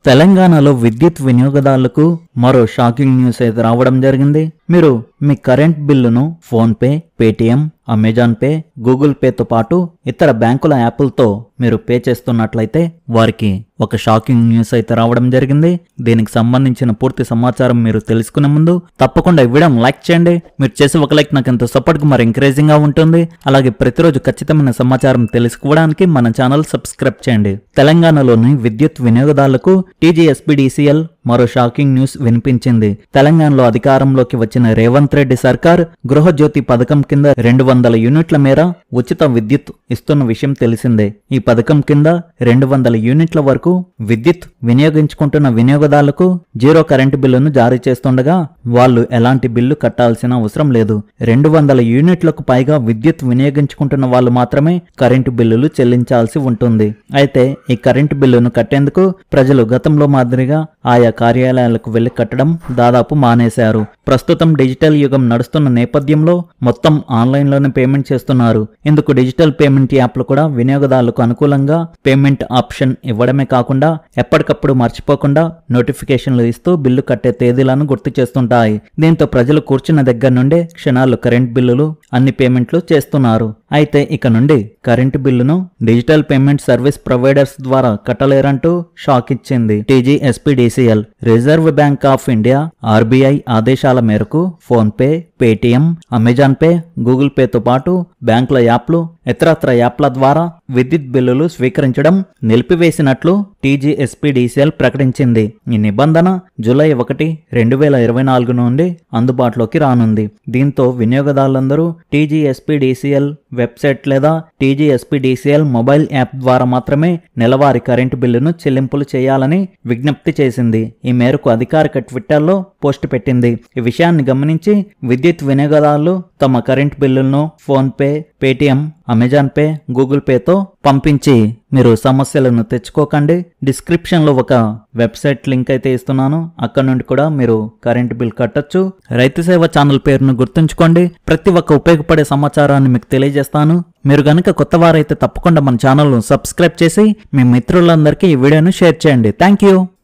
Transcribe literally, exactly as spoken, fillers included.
తెలంగాణలో విద్యుత్ వినియోగదారులకు మరో షాకింగ్ న్యూస్ అయితే రావడం జరిగింది. మీరు మీ కరెంట్ బిల్లును PhonePe, Paytm, Amazon pay, Google పేతో పాటు ఇతర బ్యాంకుల యాప్లతో మీరు పే చేస్తున్నట్లయితే వారికి ఒక షాకింగ్ న్యూస్ అయితే రావడం జరిగింది. దీనికి సంబంధించిన పూర్తి సమాచారం మీరు తెలుసుకునే ముందు తప్పకుండా ఈ వీడియోని లైక్ చేయండి. మీరు చేసే ఒక లైక్ నాకు ఎంతో సపోర్ట్ గా మరి ఎంకరేజింగ్ గా ఉంటుంది. అలాగే ప్రతిరోజు ఖచ్చితమైన సమాచారం తెలుసుకోవడానికి మన ఛానల్ సబ్స్క్రైబ్ చేయండి. తెలంగాణలోని విద్యుత్ వినియోగదారులకు టీజీఎస్పీడీసీఎల్ మరో షాకింగ్ న్యూస్ వినిపించింది. తెలంగాణలో అధికారంలోకి వచ్చిన రేవంత్ రెడ్డి సర్కార్ గృహజ్యోతి పథకం కింద రెండు వందల యూనిట్ల మేర ఉచిత విద్యుత్ ఇస్తున్న విషయం తెలిసిందే. ఈ పథకం కింద రెండు వందల యూనిట్ల వరకు విద్యుత్ వినియోగించుకుంటున్న వినియోగదారులకు జీరో కరెంటు బిల్లును జారీ చేస్తుండగా వాళ్ళు ఎలాంటి బిల్లు కట్టాల్సిన అవసరం లేదు. రెండు వందల యూనిట్లకు పైగా విద్యుత్ వినియోగించుకుంటున్న వాళ్ళు మాత్రమే కరెంటు బిల్లులు చెల్లించాల్సి ఉంటుంది. అయితే ఈ కరెంటు బిల్లును కట్టేందుకు ప్రజలు గతంలో మాదిరిగా ఆయా కార్యాలయాలకు వెళ్లి కట్టడం దాదాపు మానేశారు. ప్రస్తుతం డిజిటల్ యుగం నడుస్తున్న నేపథ్యంలో మొత్తం ఆన్లైన్ లోనే పేమెంట్ చేస్తున్నారు. ఇందుకు డిజిటల్ పేమెంట్ యాప్లు కూడా వినియోగదారులకు అనుకూలంగా పేమెంట్ ఆప్షన్ ఇవ్వడమే కాకుండా ఎప్పటికప్పుడు మర్చిపోకుండా నోటిఫికేషన్లు ఇస్తూ బిల్లు కట్టే తేదీలను గుర్తు చేస్తుంటాయి. దీంతో ప్రజలు కూర్చున్న దగ్గర నుండే క్షణాల్లో కరెంట్ బిల్లులు అన్ని పేమెంట్లు చేస్తున్నారు. అయితే ఇక నుండి కరెంటు బిల్లును డిజిటల్ పేమెంట్ సర్వీస్ ప్రొవైడర్స్ ద్వారా కట్టలేరంటూ షాక్ ఇచ్చింది TGSPDCL. Reserve bank of India RBI ఆదేశాల మేరకు PhonePe, Paytm, Amazon pay, Google పేతో పాటు బ్యాంకుల యాప్లు, ఇతరత్ర యాప్ల ద్వారా విద్యుత్ బిల్లులు స్వీకరించడం నిలిపివేసినట్లు టీజీఎస్పీడీసీఎల్ ప్రకటించింది. ఈ నిబంధన జూలై ఒకటి రెండు వేల ఇరవై నాలుగు నుండి అందుబాటులోకి రానుంది. దీంతో వినియోగదారులందరూ టీజీఎస్పీడీసీఎల్ వెబ్సైట్ లేదా టీజీఎస్పీడీసీఎల్ మొబైల్ యాప్ ద్వారా మాత్రమే నెలవారీ కరెంటు బిల్లును చెల్లింపులు చేయాలని విజ్ఞప్తి చేసింది. ఈ మేరకు అధికారిక ట్విట్టర్లో పోస్ట్ పెట్టింది. ఈ విషయాన్ని గమనించి విద్యుత్ వినియోగదారులు తమ కరెంట్ బిల్లులను PhonePe, Paytm, Amazon pay, Google పేతో పంపించి మీరు సమస్యలను తెచ్చుకోకండి. డిస్క్రిప్షన్ లో ఒక వెబ్సైట్ లింక్ అయితే ఇస్తున్నాను. అక్కడ నుండి కూడా మీరు కరెంట్ బిల్ కట్టొచ్చు. రైతు సేవ ఛానల్ పేరును గుర్తుంచుకోండి. ప్రతి ఒక్క ఉపయోగపడే సమాచారాన్ని మీకు తెలియజేస్తాను. మీరు గనుక కొత్త వారైతే తప్పకుండా మన ఛానల్ ను సబ్స్క్రైబ్ చేసి మీ మిత్రులందరికీ ఈ వీడియోను షేర్ చేయండి. Thank you.